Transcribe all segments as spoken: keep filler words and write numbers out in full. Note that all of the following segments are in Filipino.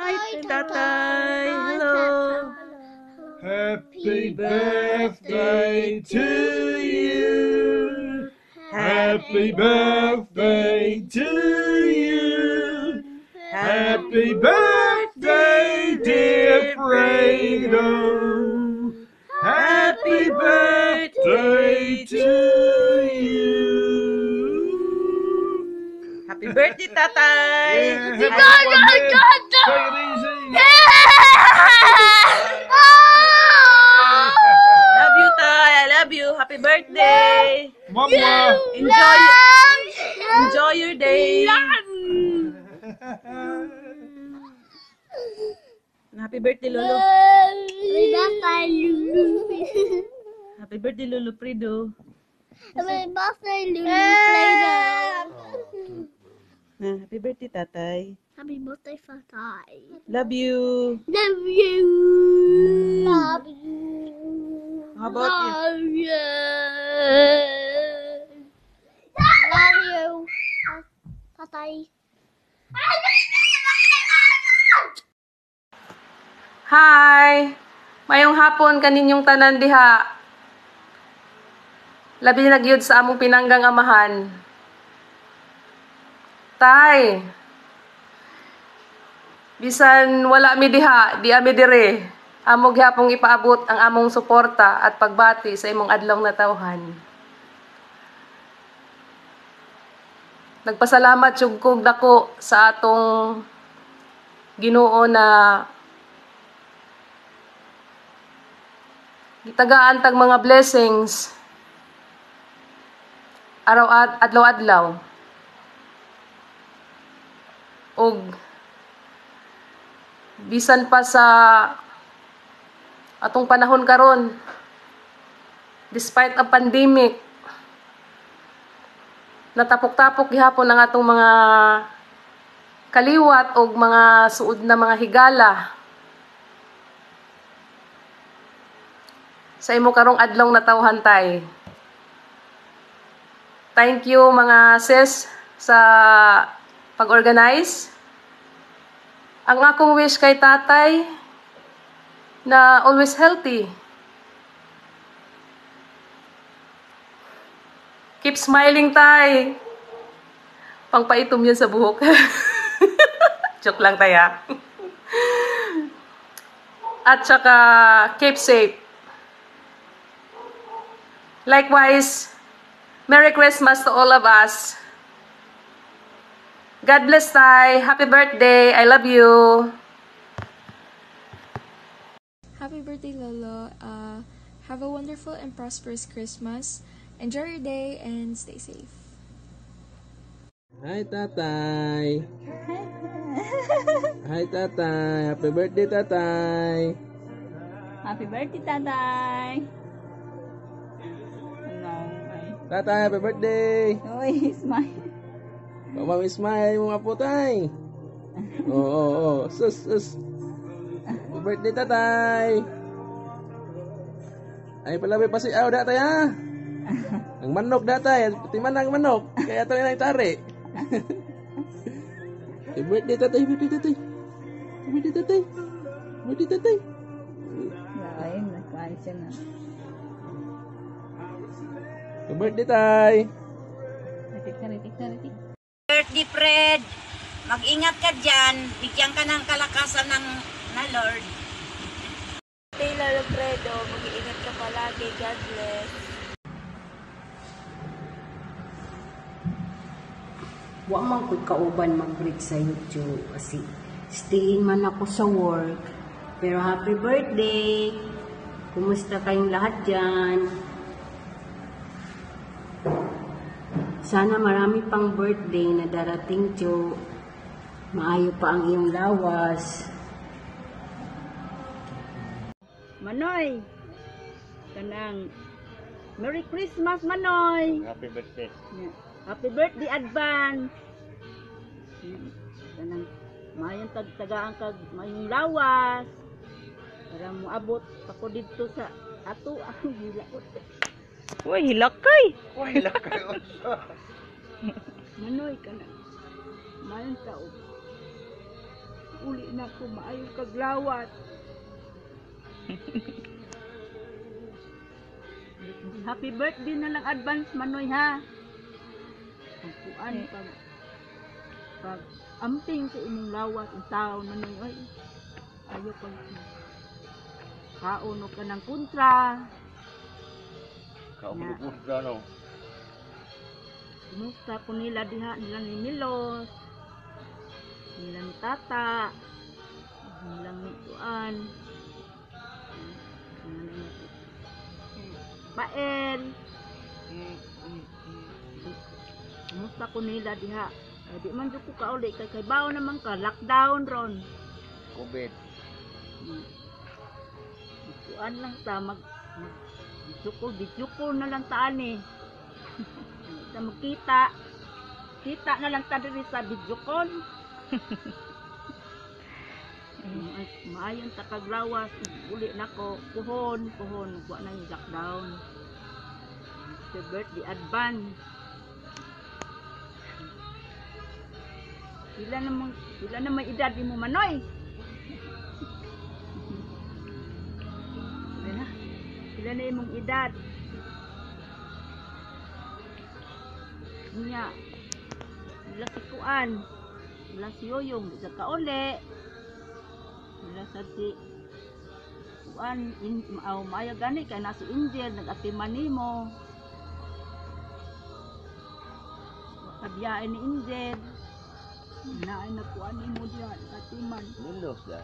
Hi, Tatay. Hello. Happy birthday to you. Happy birthday to you. Happy birthday, dear Fredo. Happy birthday to you. Happy birthday, Tatay. Yeah, happy birthday. Take it easy. Love you, Tay. I love you. Happy birthday. Mama. Enjoy, enjoy your day. Happy birthday, Lolo. Happy birthday, Lolo Fredo. Happy birthday, Lulu Play-Doh. Ah, happy birthday, Tatay. Happy birthday, Fatay. Love you. Love you. Love you. How about you? Love you. Love you. Fatay. Hi! Mayong hapon kaninyong tanan diha. Labi na gyud sa among pinanggang amahan. Tay, bisan wala mi diha, di ami dire. Amo gyapong ipaabot ang among suporta at pagbati sa imong adlaw na tawhan. Nagpasalamat jud kog dako sa atong Ginoo na gitagaan tag mga blessings araw at adlaw-adlaw. Og bisan pa sa atong panahon karon, despite a pandemic, natapok-tapok gihapon ang atong mga kaliwat og mga suod na mga higala sa imo karong adlaw na tawhan, tay. Thank you mga sis sa pag-organize. Ang akong wish kay tatay na always healthy. Keep smiling, tay. Pangpaitom yan sa buhok. Joke lang, tay, ha? At saka keep safe. Likewise, Merry Christmas to all of us. God bless, tay. Happy birthday. I love you. Happy birthday, Lolo. Uh, have a wonderful and prosperous Christmas. Enjoy your day and stay safe. Hi, tatay. Hi, tatay. Happy birthday, tatay. Happy birthday, tatay. Tatay, happy birthday. Uy, smile. Mami smile mo nga po, tay. Oo, oo, oo. Sus, sus. Happy birthday, tatay. Ay, pala may pasiaw datay, ha? Ang manok datay. Pati man ang manok. Kaya ito yung tari. Happy birthday, tatay. Happy birthday, tatay. Happy birthday, tatay. Happy birthday, tatay. Ayun, nagkaan siya na. Happy birthday, tay. Ritik na, ritik na, ritik. Birthday, Fred. Mag-ingat ka dyan. Bigyan ka ng kalakasan ng na Lord. Hey, Lolo Fredo. Mag-iingat ka palagi. God bless. Wa man ko kauban mag-break sa YouTube kasi stayin man ako sa work. Pero happy birthday! Kumusta kayong lahat dyan? Sana marami pang birthday na darating, Jo. Maayo pa ang iyong lawas. Manoy! Kanang Merry Christmas, Manoy! Happy birthday. Happy birthday, advance! Kanang mayong tagtagaan kag mayong lawas. Para mo abot ako dito sa ato ang hilakot. Uy, hilakay. Uy, hilakay. Manoy ka na. Mayroon ka o. uli na ko maayong kaglawat. Happy birthday na lang advance Manoy ha. Pagkuan pag pag amping sa imong lawat unsaon Manoy oy. Ayo pag kauno ka ng kontra. Kauno kontra no. Kumusta ko nila diha nila ni Milos. Nila ni Tata. Nila ni Tuan. Pael. Kumusta ko nila diha? Eh, di man jud ko kauli kay kay bawo naman ka lockdown ron. COVID. Tuan lang ta mag Jukol, dijukol na lang ta ani. Sa magkita. Kita na lang ta diri sa dijukol. Maayon ta kaglawas, uli nako puhon, puhon wa na yung lockdown. Happy birthday advance. Sila namang sila namang edad mo Manoy. Sila, sila na imong edad. Niya. Sila si Kuan. Sila si Yoyong sa kauli. Sila sa si Kuan in aw maya gani kay na si Angel nag-atiman nimo. Kabiyain ni Angel. Naay na Kuan nimo diha nag-atiman. Windows da.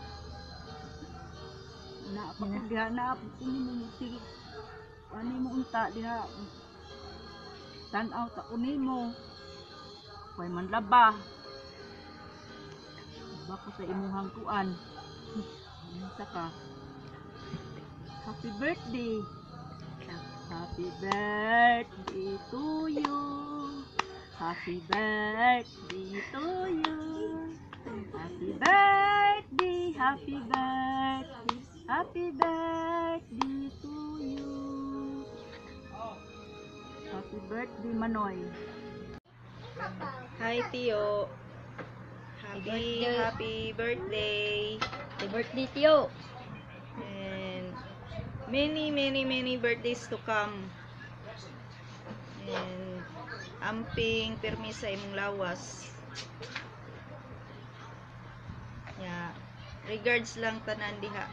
Na pa diha na ini mo sige. Ani mo unta diha. Tan-aw ta unimo. Kay man laba. Bako sa imuhang kuan. Unsa ka? Happy birthday. Happy birthday to you. Happy birthday to you. Happy birthday, happy birthday. Happy birthday to you. Happy birthday Manoy. Hi, Tio. Happy, happy birthday. Happy birthday, Tio. And many, many, many birthdays to come. And amping permis sa imong lawas. Yeah. Regards lang tanan diha.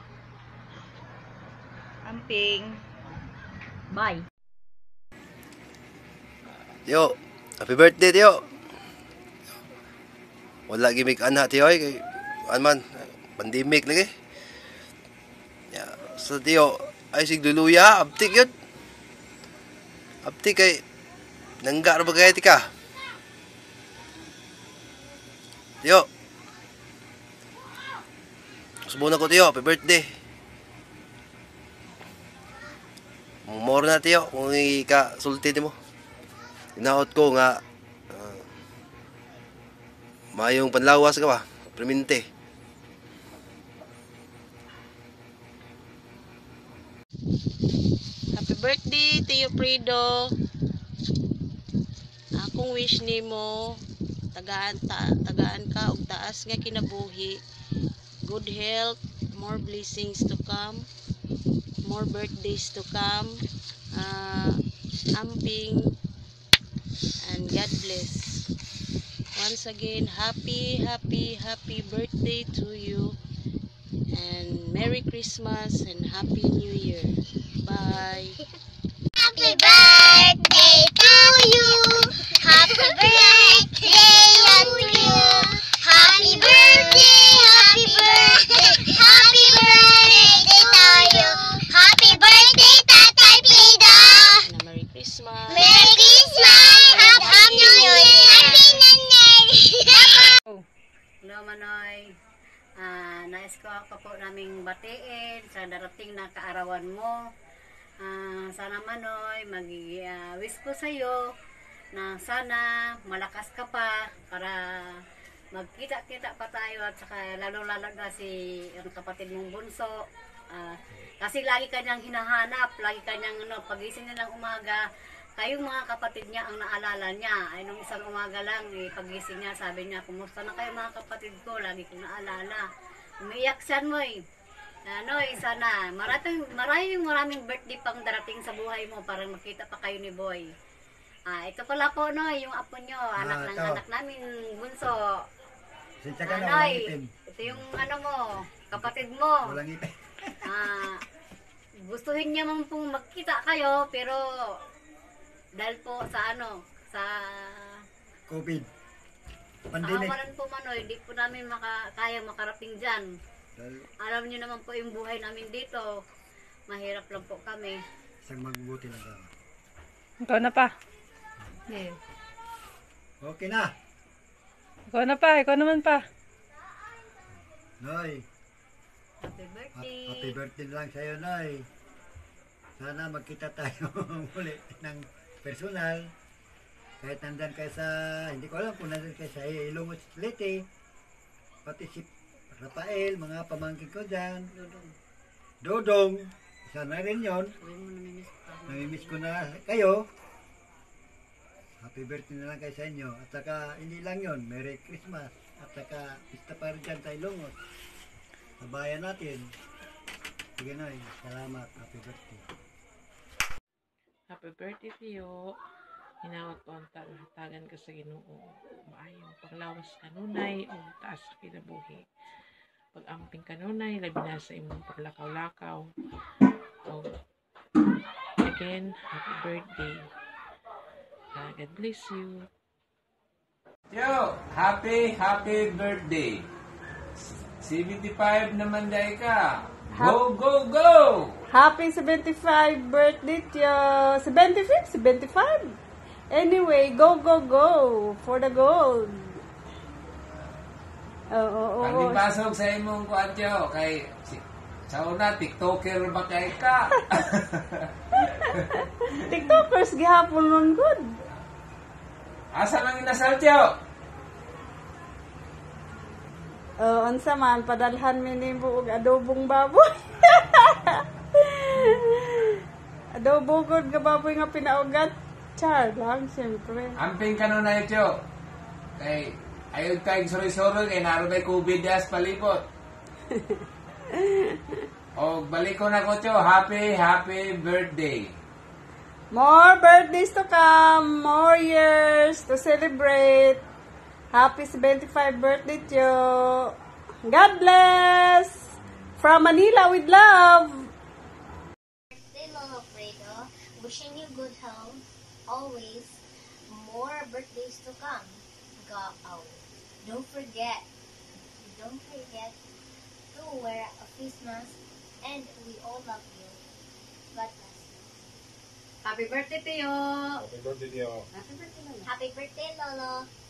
Amping. Bye. Tio, happy birthday, Tio. Wala gimik anak, Tio, kay ano man, pandemic lagi. Yeah. So, Tio, ay sigduluya, abtik yun. Abtik kay, nangga na ba kaya tika? Tio. Subuhan ako, Tio, happy birthday. Mumor na, Tio, kung ika-sulti mo. Inaot ko nga uh, mayong panlawas ka ba? Premente. Happy birthday Tio Fredo. Akong wish nimo tagaan ta, tagaan ka og taas nga kinabuhi. Good health, more blessings to come, more birthdays to come. Uh, amping and God bless. Once again, happy, happy, happy birthday to you. And Merry Christmas and Happy New Year. Bye. Happy birthday to you. Happy birthday to you. Happy birthday, happy birthday, happy birthday to you. Happy birthday, Tatay Fredo. And Merry Christmas. Merry Christmas. Happy New Year. Happy Nanay. Hello Manoy. Ah, nais ko ako po naming batiin sa darating na kaarawan mo. Ah, sana Manoy, mag-wish ko sa iyo na sana malakas ka pa para magkita-kita pa tayo at saka lalo-lalo na si ang kapatid mong bunso. Ah, kasi lagi kanyang hinahanap, lagi kanyang ano, pagising niya ng umaga, kayong mga kapatid niya ang naalala niya. Ay nung isang umaga lang, eh, pagising niya, sabi niya, kumusta na kayo mga kapatid ko? Lagi kong naalala. Umiiyak siya, Noy. Ano, isa na. Maraming, maraming, maraming birthday pang darating sa buhay mo para makita pa kayo ni Boy. Ah, ito pala po, Noy, yung apo nyo, anak Ah, ng ito. anak namin, bunso. Sensya ka na, Noy, walang itim. ito yung ano mo, kapatid mo. Walang itim. Ah, gustuhin niya man pong magkita kayo, pero dahil po sa ano, sa COVID. Pandemic. kahawalan po Manoy, hindi po namin maka, kaya makarating dyan. Dahil Alam niyo naman po yung buhay namin dito. Mahirap lang po kami. isang magbubuti lang ka. Ikaw na pa. Yeah. Okay na. Ikaw na pa. Ikaw naman pa. Noy, Happy ha- birthday. happy birthday lang sa'yo, Noy. Sana magkita tayo muli ng personal. Kahit nandyan kayo sa, hindi ko alam kung nandyan kayo sa Ilonggo Leyte. Pati si Rafael, mga pamangkin ko dyan. Dodong. Dodong, sana rin yun. Uy mo namimiss pa. Namimiss ko na kayo. Happy birthday na lang kayo sa inyo. At saka, hindi lang yun, Merry Christmas. At saka, pista pa rin dyan sa Ilonggo. Sa bayan natin. Sige na, salamat. Happy birthday. Happy birthday to you. Hinawat ko ang hatagan ka sa Ginoo. Maayong panglawas kanunay o taas sa kinabuhi. Pag-amping kanunay, labi na sa imong paglakaw-lakaw. O, again, happy birthday. Uh, God bless you. Yo, happy, happy birthday. seventy-five naman dahil ka. Go, go, go! Happy seventy-five birthday, Tio! seventy-five? seventy-five? Anyway, go, go, go! For the gold! Oo, oo, oo. Pagdibasog sa imong kuantyo, kay si, sa una, tiktoker ba kay ka? TikTokers, gihapon nun good. Asa nang inasal, Tiyo? Oo, unsa man, padalhan mi ni buog adobong baboy. Adobo good nga baboy nga pinaugat. Char lang, siyempre. Amping ka nun na ito. Kay, ayun kay suri-suri, kay naroon kay COVID as palipot. O, balik ko na ko, Tiyo. Happy, happy birthday. More birthdays to come, more years to celebrate. Happy seventy-five birthday, Tio. God bless. From Manila with love. Birthday, Lolo Fredo. Wishing you good health, always. More birthdays to come. Go out. Don't forget. Don't forget to wear a face mask. And we all love you. God bless you. Happy birthday to you. Happy birthday, Lolo. Happy birthday, Lolo.